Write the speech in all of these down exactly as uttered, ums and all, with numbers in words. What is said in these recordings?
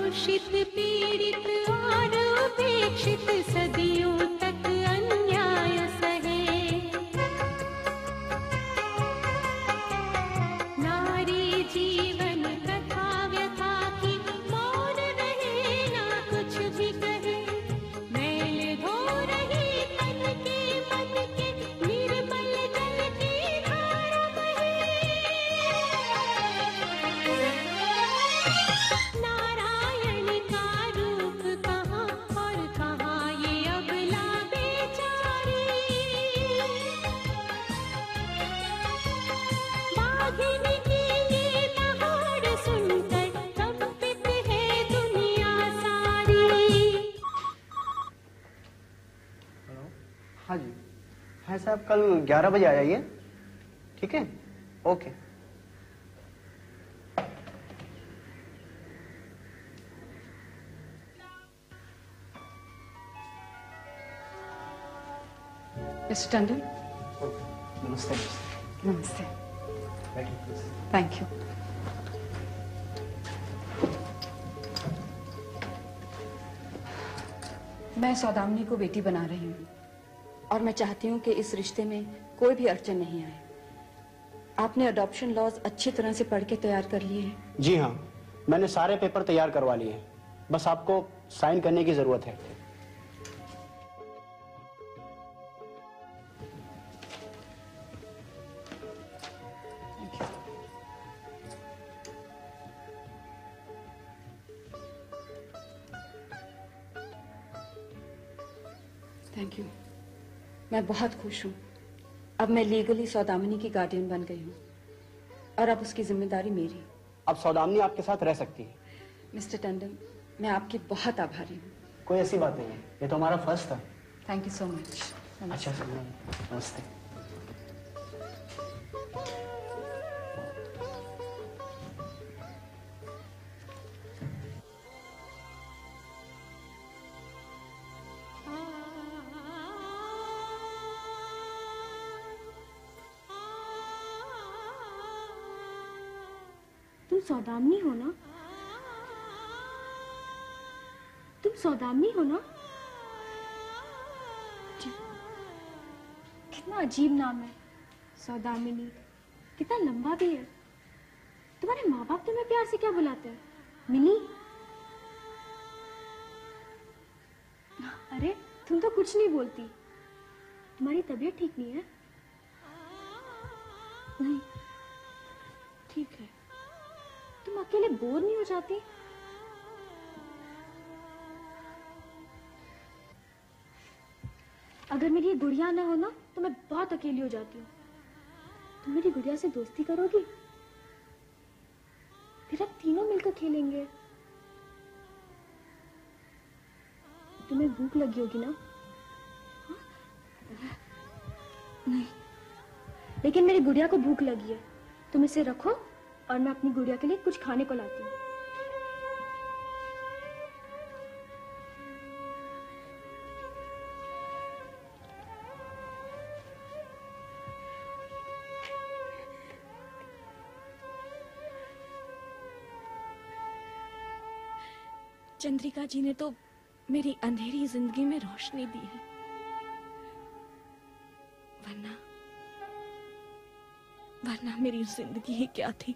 शोषित पीड़ित और उपेक्षित सदियों तक अन्याय सहे। नारी जीवन कथा व्यथा की मौन रहे ना कुछ भी कहे। मैल धो रही तन के मन के निर्मल जल की धारा बहे। नारायण का रूप कहाँ और कहाँ ये अबला बेचारी। बाघिनी की ये दहाड़ सुनकर कंपित है दुनिया सारी। हाँ जी, हाँ साहब, कल ग्यारह बजे आ जाइए, ठीक है? ओके। मिस्टर टंडन। नमस्ते। नमस्ते। बैठिए प्लीज। Thank you. मैं सौदामिनी को बेटी बना रही हूँ और मैं चाहती हूँ कि इस रिश्ते में कोई भी अड़चन नहीं आए। आपने अडॉप्शन लॉज अच्छी तरह से पढ़ के तैयार कर लिए हैं? जी हाँ, मैंने सारे पेपर तैयार करवा लिए हैं, बस आपको साइन करने की जरूरत है। Thank you. मैं बहुत खुश हूँ। अब मैं लीगली सौदामिनी की गार्डियन बन गई हूँ और अब उसकी जिम्मेदारी मेरी। अब सौदामिनी आपके साथ रह सकती है। मिस्टर टंडन, मैं आपकी बहुत आभारी हूँ। कोई ऐसी बात नहीं है, ये तो हमारा फर्ज था। Thank you so much. अच्छा सर, नमस्ते। तुम सौदामिनी हो ना? तुम सौदामिनी हो ना? कितना अजीब नाम है, सौदामिनी। कितना लंबा भी है। तुम्हारे माँ बाप तुम्हें प्यार से क्या बुलाते हैं? मिनी? अरे तुम तो कुछ नहीं बोलती। तुम्हारी तबीयत ठीक नहीं है? नहीं, ठीक है। तुम अकेले बोर नहीं हो जाती? अगर मेरी ये गुड़िया ना हो ना तो मैं बहुत अकेली हो जाती हूँ। तुम मेरी गुड़िया से दोस्ती करोगी? फिर अब तीनों मिलकर खेलेंगे। तुम्हें भूख लगी होगी ना? हाँ? नहीं, लेकिन मेरी गुड़िया को भूख लगी है। तुम इसे रखो और मैं अपनी गुड़िया के लिए कुछ खाने को लाती हूँ। चंद्रिका जी ने तो मेरी अंधेरी जिंदगी में रोशनी दी है, वरना वरना मेरी जिंदगी ही क्या थी।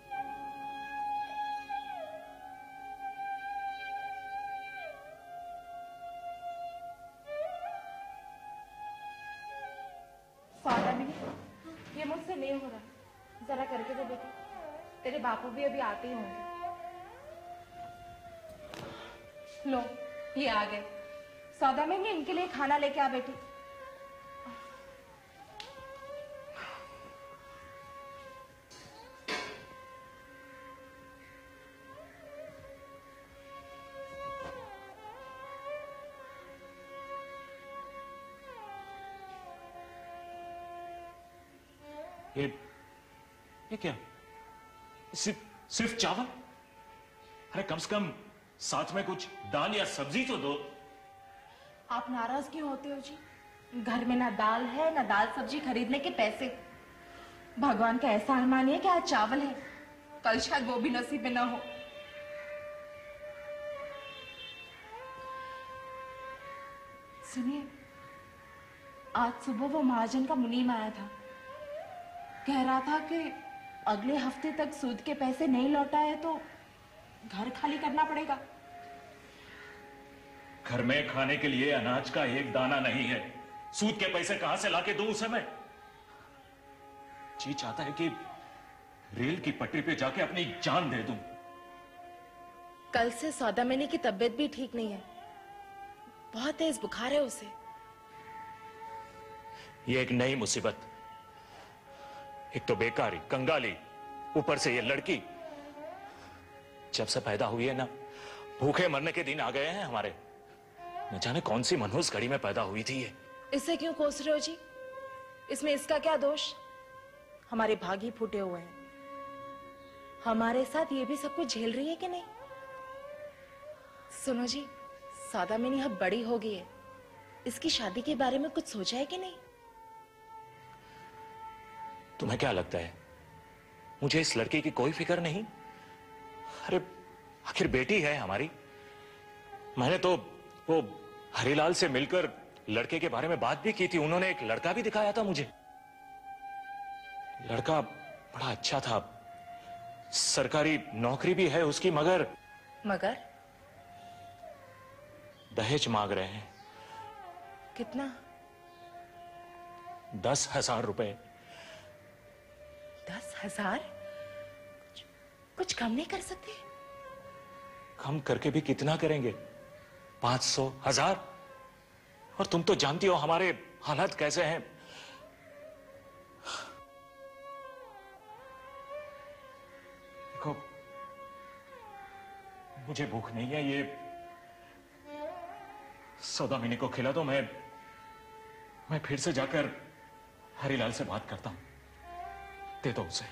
सौदामिनी, ये मुझसे नहीं हो रहा, जरा करके दे बेटी। तेरे बापू भी अभी आते ही होंगे। लो, ये आ गए। सौदामिनी, इनके लिए खाना लेके आ बेटी। ये ये क्या? सिर्फ सिर्फ चावल? अरे कम से कम साथ में कुछ दाल या सब्जी तो दो। आप नाराज क्यों होते हो जी? घर में ना दाल है ना दाल सब्जी खरीदने के पैसे। भगवान का एहसान मानिए कि आज चावल है, कल शायद वो भी नसीब में ना हो। सुनिए, आज सुबह वो महाजन का मुनीम आया था। कह रहा था कि अगले हफ्ते तक सूद के पैसे नहीं लौटाए तो घर खाली करना पड़ेगा। घर में खाने के लिए अनाज का एक दाना नहीं है, सूद के पैसे कहां से लाके दूं उसे मैं? जी चाहता है कि रेल की पटरी पे जाके अपनी जान दे दूं। कल से सौदामिनी की तबीयत भी ठीक नहीं है, बहुत तेज बुखार है उसे। ये एक नई मुसीबत, एक तो बेकारी, कंगाली, ऊपर से ये लड़की। जब से पैदा हुई है ना, भूखे मरने के दिन आ गए हैं हमारे। न जाने कौन सी मनहूस घड़ी में पैदा हुई थी ये। इसे क्यों कोस रहे हो जी? इसमें इसका क्या दोष? हमारे भाग ही फूटे हुए हैं। हमारे साथ ये भी सब कुछ झेल रही है कि नहीं? सुनो जी, सौदामिनी अब बड़ी हो गई है, इसकी शादी के बारे में कुछ सोचा है कि नहीं? तुम्हें क्या लगता है मुझे इस लड़की की कोई फिक्र नहीं? अरे आखिर बेटी है हमारी। मैंने तो वो हरिलाल से मिलकर लड़के के बारे में बात भी की थी, उन्होंने एक लड़का भी दिखाया था मुझे। लड़का बड़ा अच्छा था, सरकारी नौकरी भी है उसकी, मगर मगर दहेज मांग रहे हैं। कितना? दस हजार रुपए। दस हजार? कुछ, कुछ कम नहीं कर सकते? कम करके भी कितना करेंगे? पांच सौ, हजार? और तुम तो जानती हो हमारे हालात कैसे हैं। देखो, मुझे भूख नहीं है, ये सौदामिनी को खिला दो। मैं मैं फिर से जाकर हरिलाल से बात करता हूं, दे दो उसे।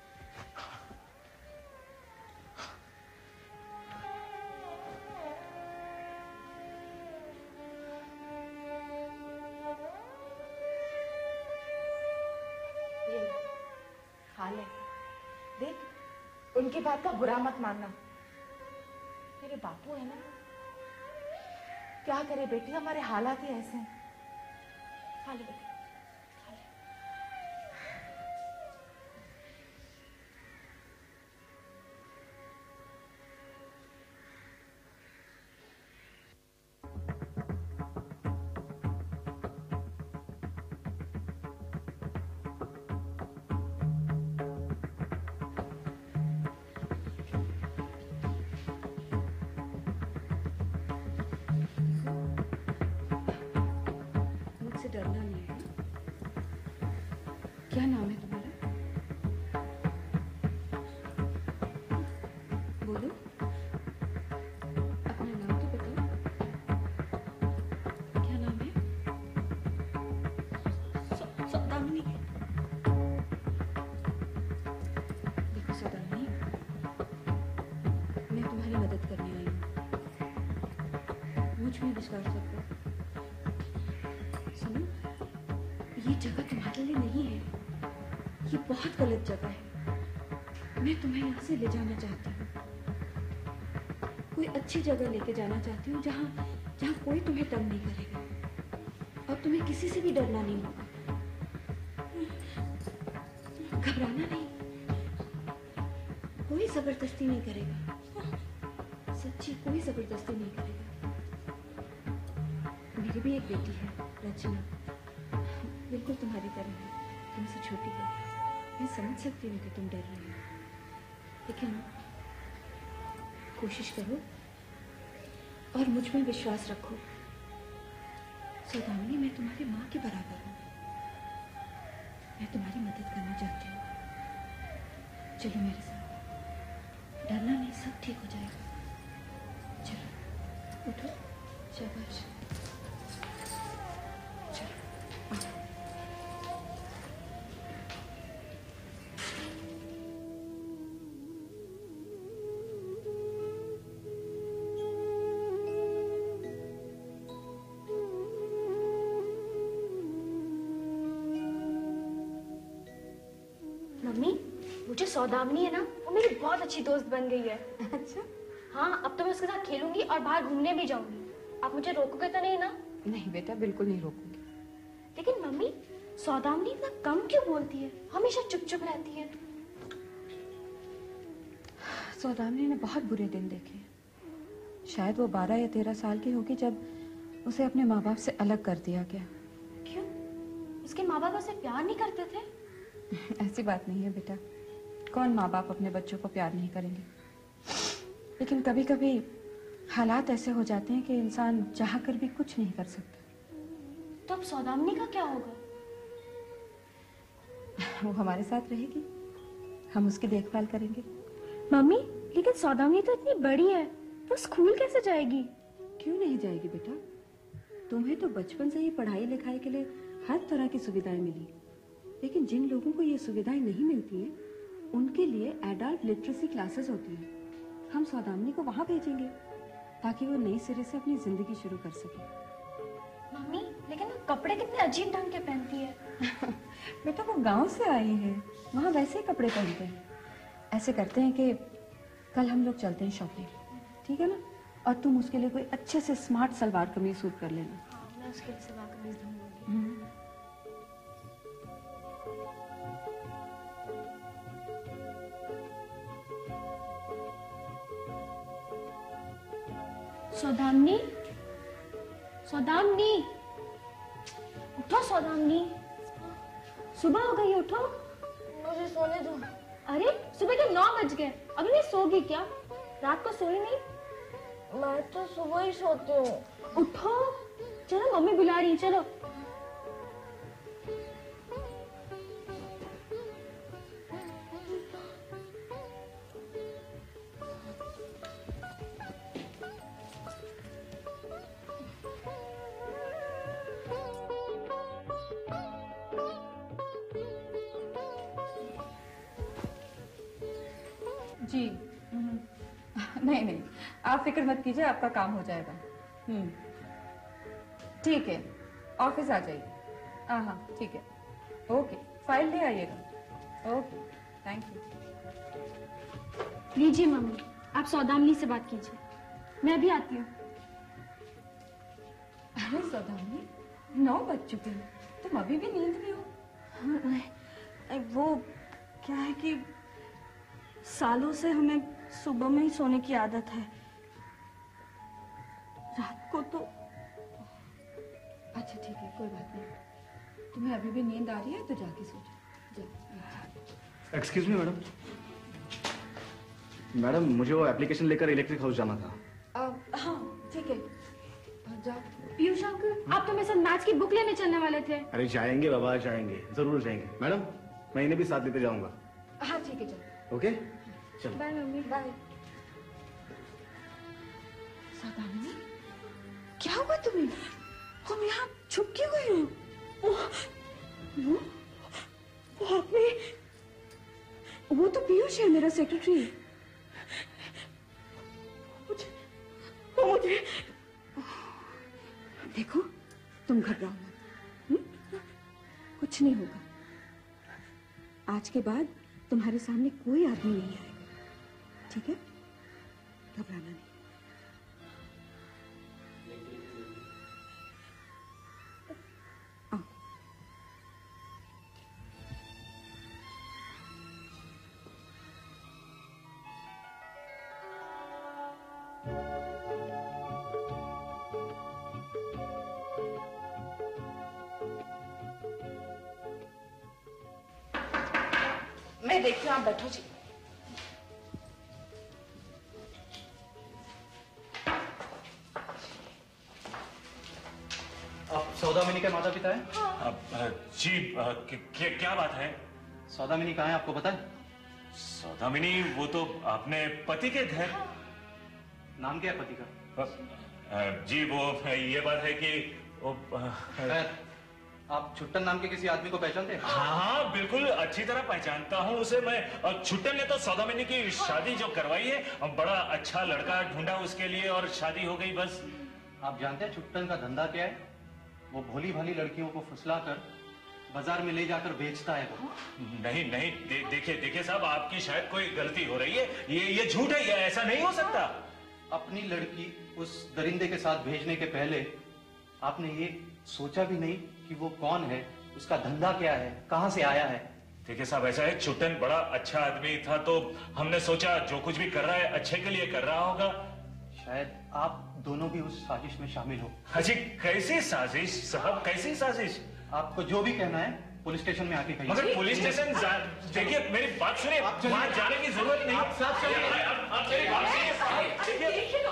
ये ले, खा ले। देख, उनकी बात का बुरा मत मानना, मेरे बापू है ना। क्या करे बेटी, हमारे हालात ही ऐसे हैं। खा ले बेटी, खा ले। मुझसे डरना नहीं है। क्या नाम है तुम्हारा? बोलो, अपना नाम तो बताओ। क्या नाम है? सौदामिनी। देखो सौदामिनी, मैं तुम्हारी मदद करने आई हूँ, मुझ में विश्वास रखो। सुनो, ये जगह तुम्हारे लिए नहीं है, ये बहुत गलत जगह है। मैं तुम्हें यहाँ से ले जाना चाहती हूँ, कोई अच्छी जगह लेके जाना चाहती हूँ, जहाँ जहाँ कोई तुम्हें तंग नहीं करेगा और तुम्हें किसी से भी डरना नहीं होगा। घबराना नहीं, कोई जबरदस्ती नहीं करेगा, सच्ची कोई जबरदस्ती नहीं करेगा। मेरी भी एक बेटी है, रचना, बिल्कुल तुम्हारी तरह है, तुमसे छोटी है। मैं समझ सकती हूँ कि तुम डर रही हो, लेकिन कोशिश करो और मुझ में विश्वास रखो। सौदामिनी, मैं तुम्हारी माँ के बराबर हूँ, मैं तुम्हारी मदद करना चाहती हूँ। चलो मेरे साथ, डरना नहीं, सब ठीक हो जाएगा। चलो उठो, शाबाश। मम्मी, वो जो सौदामिनी है ना, वो मेरी बहुत अच्छी दोस्त बन गई है। अच्छा, हाँ, अब तो मैं उसके साथ खेलूंगी और बाहर घूमने भी जाऊंगी। आप मुझे रोकोगे तो नहीं ना? नहीं बेटा, बिल्कुल नहीं रोकूंगी। लेकिन मम्मी, सौदामिनी इतना कम क्यों बोलती है? हमेशा चुप चुप रहती है। सौदामिनी ने बहुत बुरे दिन देखे। शायद वो बारह या तेरह साल की होगी जब उसे अपने माँ बाप से अलग कर दिया गया। क्यों? उसके माँ बाप उसे प्यार नहीं करते थे? ऐसी बात नहीं है बेटा, कौन माँ बाप अपने बच्चों को प्यार नहीं करेंगे। लेकिन कभी कभी हालात ऐसे हो जाते हैं कि इंसान चाह कर भी कुछ नहीं कर सकता। तो अब सौदामिनी का क्या होगा? वो हमारे साथ रहेगी, हम उसकी देखभाल करेंगे। मम्मी, लेकिन सौदामिनी तो इतनी बड़ी है, वो स्कूल कैसे जाएगी? क्यों नहीं जाएगी बेटा? तुम्हें तो बचपन से ही पढ़ाई लिखाई के लिए हर तरह की सुविधाएं मिली। लेकिन जिन लोगों को ये सुविधाएं नहीं मिलती हैं, उनके लिए एडल्ट लिटरेसी क्लासेस होती हैं। हम सौदामिनी को वहां भेजेंगे ताकि वो नई सिरे से अपनी जिंदगी शुरू कर सके। मम्मी, लेकिन वो कपड़े कितने अजीब ढंग के पहनती है। बेटा वो गांव से आई है, वहां वैसे ही कपड़े पहनते हैं। ऐसे करते हैं कि कल हम लोग चलते हैं शॉपिंग, ठीक है ना? और तुम उसके लिए कोई अच्छे से स्मार्ट सलवार कमीज सूट कर लेना। हाँ, मैं उसके लिए सलवार कमीज ढूंढूंगी। सौदामिनी, सौदामिनी, उठो सौदामिनी, सुबह हो गई, उठो। मुझे सोने दो। अरे सुबह के नौ बज गए, अभी नहीं सोगी क्या? रात को सोई नहीं? मैं तो सुबह ही सोती हूँ। उठो, चलो मम्मी बुला रही है, चलो। जी नहीं नहीं, आप फिक्र मत कीजिए, आपका काम हो जाएगा। हम्म ठीक है, ऑफिस आ जाइए। हाँ हाँ ठीक है, ओके। फाइल ले आइएगा। Okay, thank you. लीजिए मम्मी, आप सौदामिनी से बात कीजिए, मैं भी आती हूँ। अरे सौदामिनी, नौ बज चुके हैं, तुम अभी भी नींद में हो? वो क्या है कि सालों से हमें सुबह में ही सोने की आदत है, रात को तो। अच्छा ठीक है, कोई बात नहीं। तुम्हें अभी भी नींद आ रही है तो जाके सो जाओ। जा। Excuse me madam. मैडम मुझे वो एप्लीकेशन लेकर इलेक्ट्रिक हाउस जाना था। आ, हाँ ठीक है, जाओ। पीयूष अंकल, आप तो मेरे साथ मैथ्स की बुक लेने चलने वाले थे। अरे जाएंगे बाबा, जाएंगे, जरूर जाएंगे। मैडम मैं इन्हें भी साथ लेते जाऊंगा। हाँ ठीक है, चलो। ओके चलो। Bye mummy. बाय। सौदामिनी, क्या हुआ तुम्हें? तुम यहाँ छुप क्यों गई हो? वो, वो आपने, वो तो पीयूष है, मेरा सेक्रेटरी। मुझे, वो मुझे। देखो तुम घबराओ मत, कुछ नहीं होगा। आज के बाद तुम्हारे सामने कोई आदमी नहीं आएगा, ठीक है? घबराना नहीं। आओ। मैं देखती हूँ, आप बैठो जी। आप सौदामिनी के माता पिता हैं? अब, अ, जी अ, क- क्या क्या बात है? सौदामिनी कहाँ है आपको पता है? सौदामिनी वो तो अपने पति के घर। नाम क्या है पति का? अ, अ, जी वो ये बात है कि वो अ, खैर, आप छुट्टन नाम के किसी आदमी को पहचानते हैं? हाँ हाँ बिल्कुल अच्छी तरह पहचानता हूँ उसे मैं। और छुट्टन ने तो सौदामिनी की शादी जो करवाई है, और बड़ा अच्छा लड़का ढूंढा उसके लिए और शादी हो गई बस। आप जानते हैं छुट्टन का धंधा क्या है? वो भोली भाली लड़कियों को फुसलाकर बाजार में ले जाकर बेचता है वो। नहीं नहीं दे, देखिए देखिए साहब, आपकी शायद कोई गलती हो रही है। ये ये झूठ है, ये ऐसा नहीं हो सकता। अपनी लड़की उस दरिंदे के साथ भेजने के पहले आपने ये सोचा भी नहीं कि वो कौन है, उसका धंधा क्या है, कहां से आया है? देखिए साहब, ऐसा है, छुट्टन बड़ा अच्छा आदमी था तो हमने सोचा जो कुछ भी कर रहा है अच्छे के लिए कर रहा होगा। शायद आप दोनों भी उस साजिश में शामिल हो। अजी कैसी साजिश साहब, कैसी साजिश? आपको जो भी कहना है पुलिस स्टेशन में आके कहिए। मगर पुलिस स्टेशन देखिए, मेरी बात सुनिए, वहां जाने की जरूरत नहीं। आप साथ चलिए। आप मेरी बात सुनिए।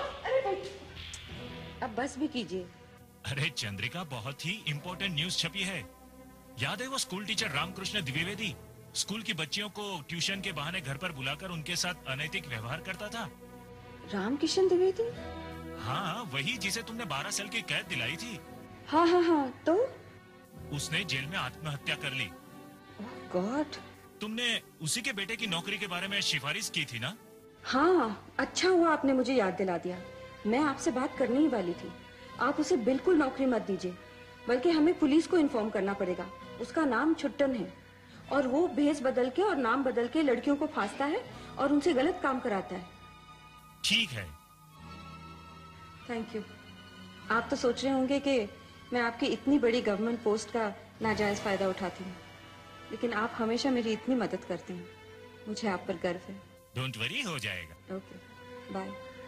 अब बस भी कीजिए। अरे चंद्रिका, बहुत ही इम्पोर्टेंट न्यूज छपी है। याद है वो school teacher Ramkrishna Dwivedi school की बच्चियों को ट्यूशन के बहाने घर पर बुलाकर उनके साथ अनैतिक व्यवहार करता था? रामकिशन द्विवेदी? हाँ, वही जिसे तुमने बारह साल की कैद दिलाई थी। हाँ हाँ हाँ, तो उसने जेल में आत्महत्या कर ली। गॉड। तुमने उसी के बेटे की नौकरी के बारे में सिफारिश की थी ना? हाँ, अच्छा हुआ आपने मुझे याद दिला दिया। मैं आपसे बात करने ही वाली थी। आप उसे बिल्कुल नौकरी मत दीजिए, बल्कि हमें पुलिस को इन्फॉर्म करना पड़ेगा। उसका नाम छुट्टन है और वो भेस बदल के और नाम बदल के लड़कियों को फांसता है और उनसे गलत काम कराता है। ठीक है। Thank you. आप तो सोच रहे होंगे कि मैं आपकी इतनी बड़ी गवर्नमेंट पोस्ट का नाजायज फायदा उठाती हूँ, लेकिन आप हमेशा मेरी इतनी मदद करते हैं। मुझे आप पर गर्व है। डोंट वरी, हो जाएगा। Okay, bye.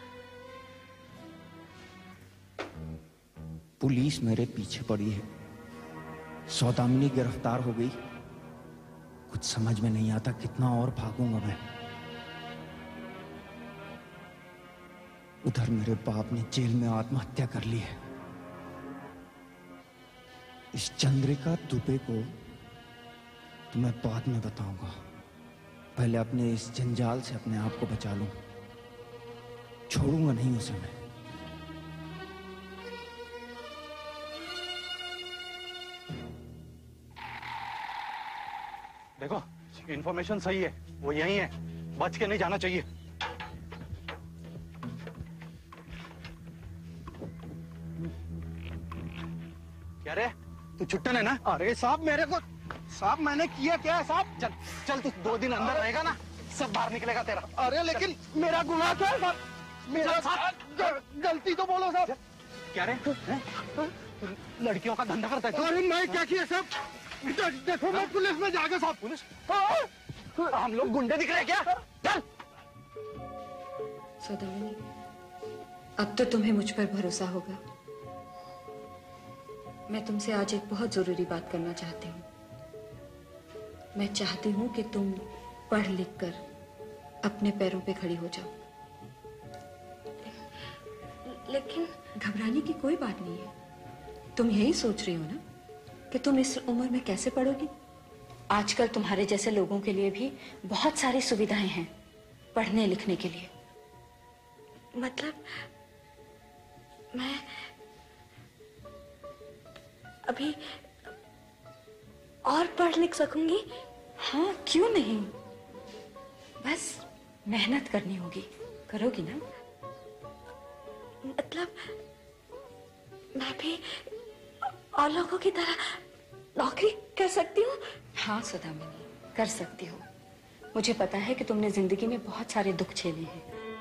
पुलिस मेरे पीछे पड़ी है, सौदामिनी गिरफ्तार हो गई। कुछ समझ में नहीं आता कितना और भागूंगा मैं। उधर मेरे बाप ने जेल में आत्महत्या कर ली है। इस चंद्रिका दुबे को तो मैं बाद में बताऊंगा, पहले अपने इस जंजाल से अपने आप को बचा लूं। छोड़ूंगा नहीं उसे मैं। देखो, इन्फॉर्मेशन सही है, वो यही है, बच के नहीं जाना चाहिए। क्या रे, तू छुट्टन है ना? अरे साहब, मेरे को साहब मैंने किया क्या है साहब? चल चल, तू दो दिन अंदर रहेगा ना, सब बाहर निकलेगा तेरा। अरे लेकिन मेरा गुनाह क्या है साहब? मेरा ग- गलती तो बोलो साहब। क्या रे, हैं? लड़कियों का धंधा करता है तू? अरे मैं क्या किया साहब? दे- देखो मैं पुलिस में जाके साहब। पुलिस? हम लोग गुंडे दिख रहे हैं क्या? चल। सौदामिनी, अब तो तुम्हें मुझ पर भरोसा होगा। मैं तुमसे आज एक बहुत जरूरी बात करना चाहती हूँ। मैं चाहती हूँ कि तुम पढ़ लिख कर अपने पैरों पे खड़ी हो जाओ। लेकिन घबराने की कोई बात नहीं है। तुम यही सोच रही हो ना कि तुम इस उम्र में कैसे पढ़ोगी? आजकल तुम्हारे जैसे लोगों के लिए भी बहुत सारी सुविधाएं हैं पढ़ने लिखने के लिए। मतलब मैं अभी और पढ़ लिख सकूंगी? हाँ, क्यों नहीं। बस मेहनत करनी होगी। करोगी ना? मतलब मैं भी और लोगों की तरह नौकरी कर सकती हूँ? हाँ सौदामिनी, कर सकती हो। मुझे पता है कि तुमने जिंदगी में बहुत सारे दुख झेले हैं।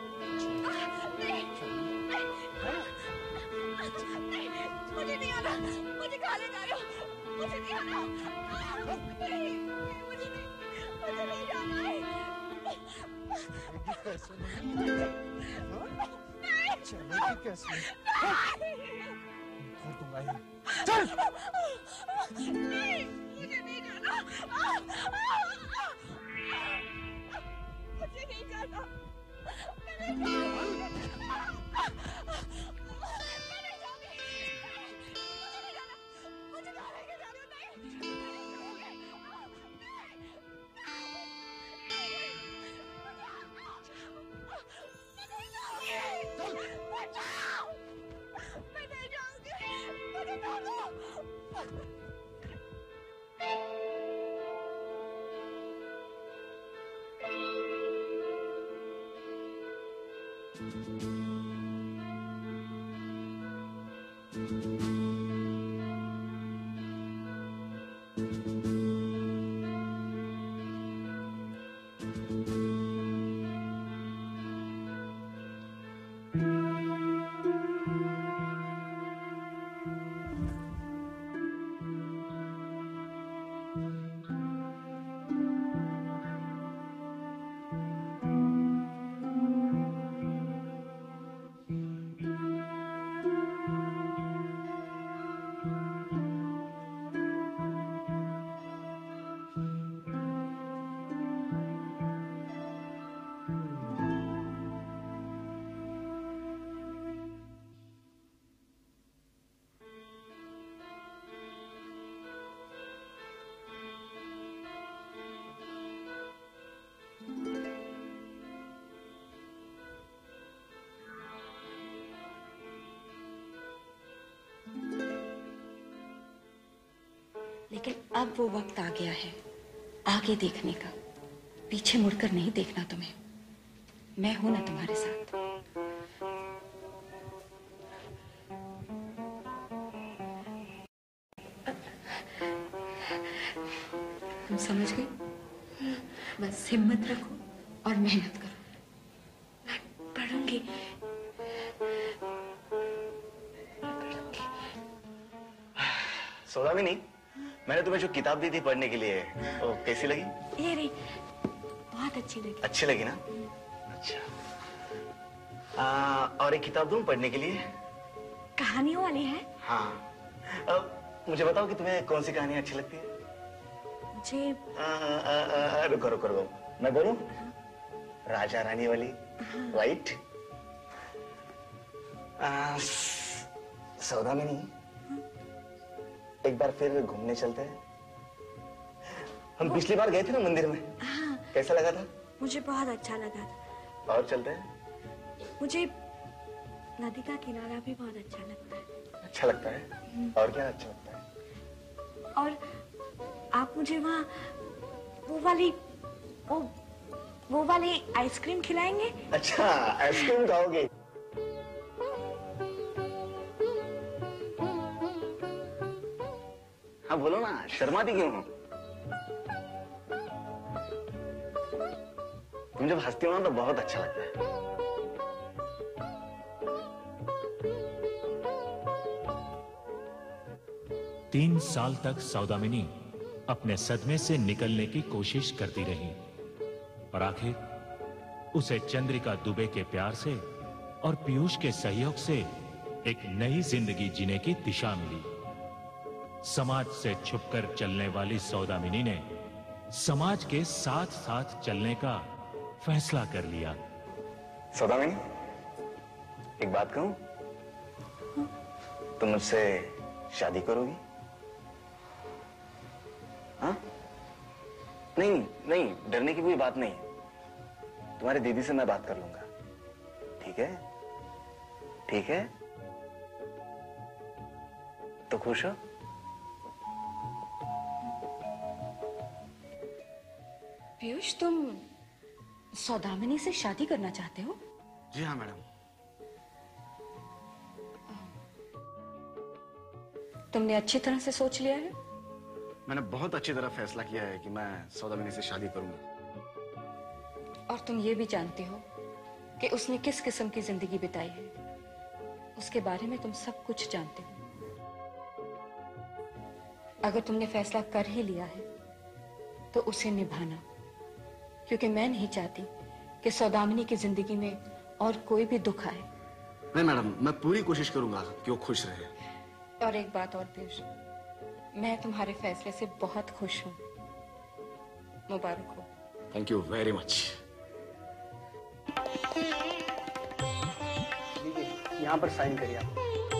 मुझे नहीं आना, मुझे कहाँ ले जा रहे हो? मुझे नहीं आना, नहीं, मुझे नहीं, मुझे नहीं जाना है। चलेगी कैसे? छोड़ दूंगा ही। चल। नहीं, मुझे नहीं जाना। मुझे नहीं जाना। मैं नहीं जाऊंगी। Thank you. लेकिन अब वो वक्त आ गया है आगे देखने का, पीछे मुड़कर नहीं देखना तुम्हें। मैं हूं ना तुम्हारे साथ। तुम समझ गई? बस हिम्मत रखो और मेहनत करो। मैं पढ़ूंगी। सौदामिनी, मैंने तुम्हें जो किताब दी थी पढ़ने के लिए, वो कैसी लगी? ये रही, बहुत अच्छी लगी। अच्छी लगी ना? अच्छा। आ, और एक किताब दूं पढ़ने के लिए? कहानियों वाली है? हाँ। अब मुझे बताओ कि तुम्हें कौन सी कहानी अच्छी लगती है? मुझे आ, आ, आ, रुको रुको रुको, मैं बोलूं? राजा रानी वाली, राइट? सौदामिनी, एक बार फिर घूमने चलते हैं। हम पिछली बार गए थे ना मंदिर में। हाँ। कैसा लगा था? मुझे बहुत अच्छा लगा था। और चलते हैं? मुझे नदी का किनारा भी बहुत अच्छा लगता है। अच्छा लगता है? और क्या अच्छा लगता है? और आप मुझे वहाँ वो वाली वो वो वाली आइसक्रीम खिलाएंगे? अच्छा, आइसक्रीम खाओगे? हाँ बोलो ना, शर्माती क्यों हो? तुम जब हंसती हो ना तो बहुत अच्छा लगता है। तीन साल तक सौदामिनी अपने सदमे से निकलने की कोशिश करती रही और आखिर उसे चंद्रिका दुबे के प्यार से और पीयूष के सहयोग से एक नई जिंदगी जीने की दिशा मिली। समाज से छुपकर चलने वाली सौदामिनी ने समाज के साथ साथ चलने का फैसला कर लिया। सौदामिनी, एक बात कहूं? तुम मुझसे शादी करोगी? हाँ? नहीं नहीं, डरने की कोई बात नहीं। तुम्हारी दीदी से मैं बात कर लूंगा, ठीक है? ठीक है? तो खुश हो? पीयूष, तुम सौदामिनी से शादी करना चाहते हो? जी हाँ मैडम। तुमने अच्छी तरह से सोच लिया है? मैंने बहुत अच्छी तरह फैसला किया है कि मैं सौदामिनी से शादी करूंगा। और तुम ये भी जानते हो कि उसने किस किस्म की जिंदगी बिताई है। उसके बारे में तुम सब कुछ जानते हो। अगर तुमने फैसला कर ही लिया है तो उसे निभाना, क्योंकि मैं नहीं चाहती कि सौदामिनी की जिंदगी में और कोई भी दुख आए। नहीं मैडम, मैं पूरी कोशिश करूंगा कि वो खुश रहे। और एक बात और पीयूष, मैं तुम्हारे फैसले से बहुत खुश हूं। मुबारक हो। Thank you very much. यहाँ पर साइन करिए आप।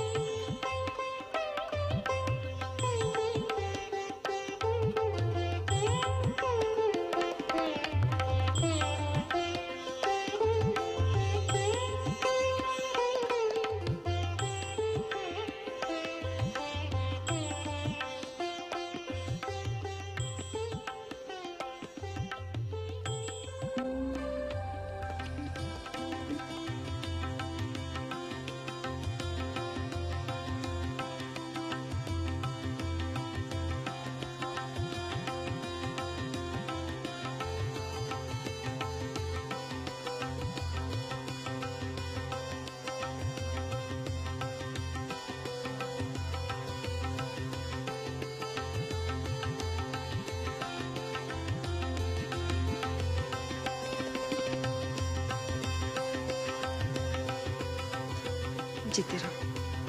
जीते रहो।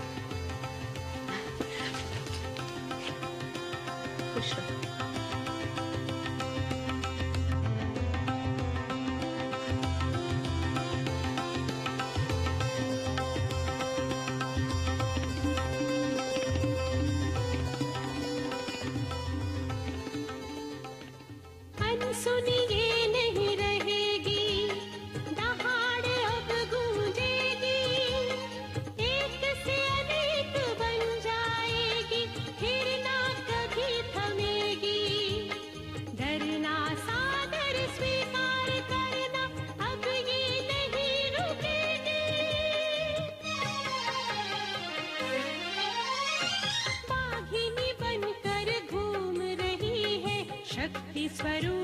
खुश रहो। अनसुनी ये नहीं रहेगी, दहाड़ अब गूंजेगी, एक से अनेक बन जाएगी, फिर ना कभी थमेगी। स्वरूप